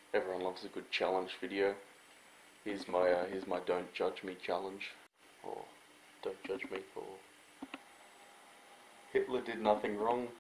Everyone loves a good challenge video. Here's my don't judge me challenge, or don't judge me for Hitler did nothing wrong.